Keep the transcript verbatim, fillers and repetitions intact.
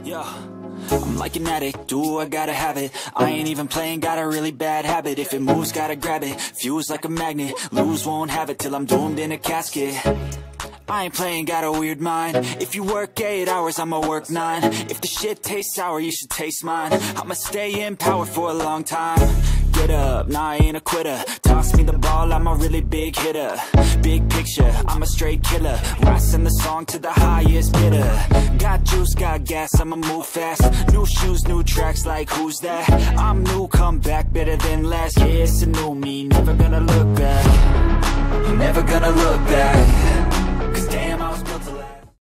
Yeah, I'm like an addict, do I gotta have it. I ain't even playing, got a really bad habit. If it moves, gotta grab it, fuse like a magnet. Lose, won't have it till I'm doomed in a casket. I ain't playing, got a weird mind. If you work eight hours, I'ma work nine. If the shit tastes sour, you should taste mine. I'ma stay in power for a long time. Get up, nah, I ain't a quitter. Toss me the ball, I'm a really big hitter. Big picture, I'm a straight killer. Rising the song to the highest bidder. Got juice, got gas, I'ma move fast. New shoes, new tracks, like who's that? I'm new, come back, better than last. Yeah, it's a new me, never gonna look back. Never gonna look back.